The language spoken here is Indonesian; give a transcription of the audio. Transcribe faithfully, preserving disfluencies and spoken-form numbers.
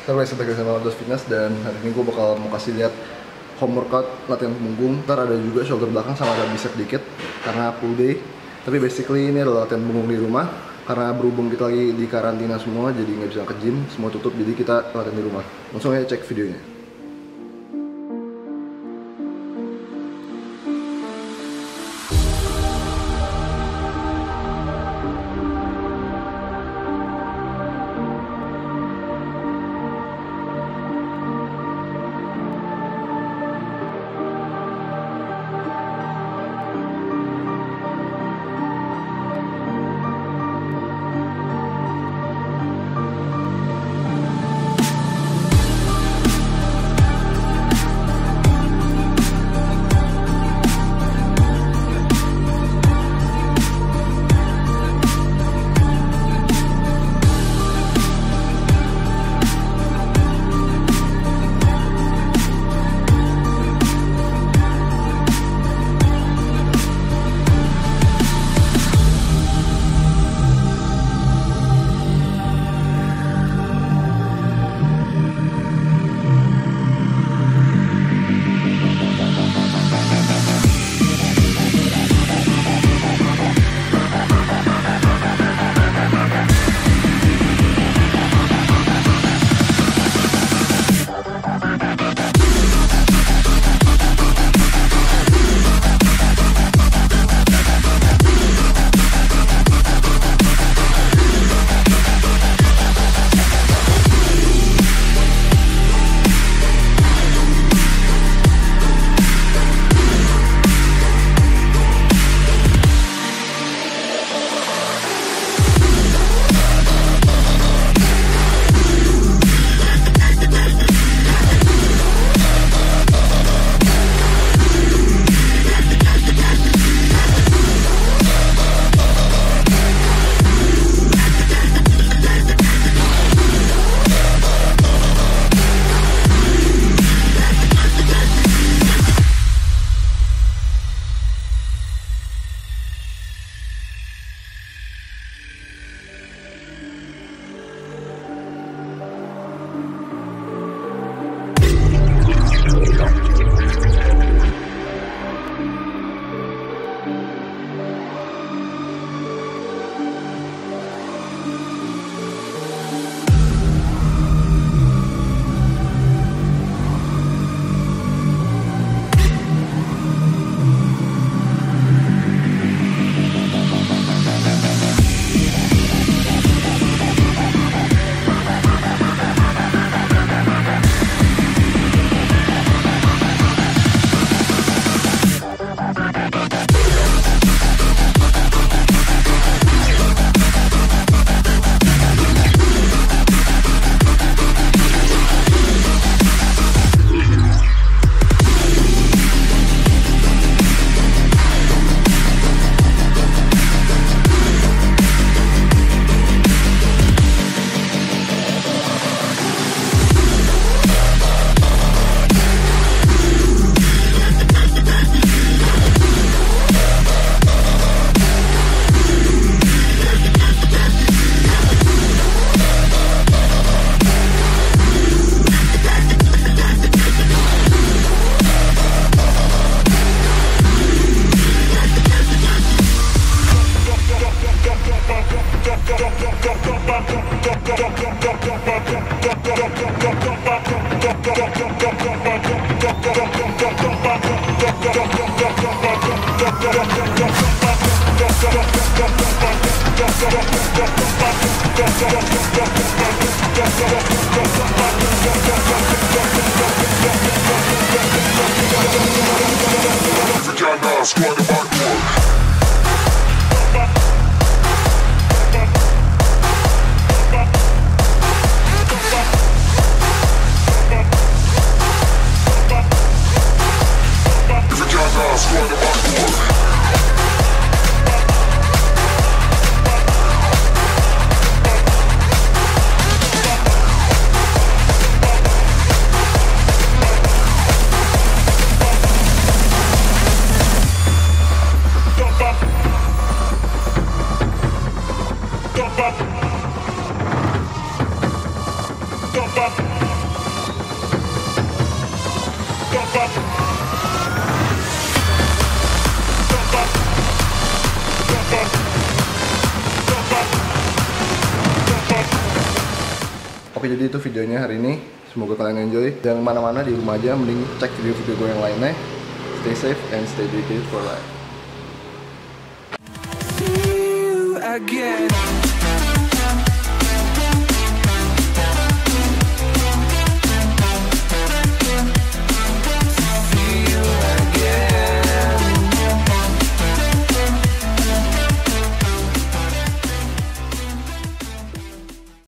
Ntar gue sebagai sama Dos Fitness, dan hari ini gue bakal mau kasih lihat home workout latihan punggung. Ntar ada juga shoulder belakang sama ada bicep dikit karena full day. Tapi basically ini adalah latihan punggung di rumah. Karena berhubung kita lagi di karantina semua, jadi nggak bisa ke gym, semua tutup, jadi kita latihan di rumah. Langsung aja cek videonya. Oke, jadi itu videonya hari ini. Semoga kalian enjoy. Jangan kemana-mana, di rumah aja, mending cek video-video gue yang lainnya. Stay safe and stay dedicated for life. again.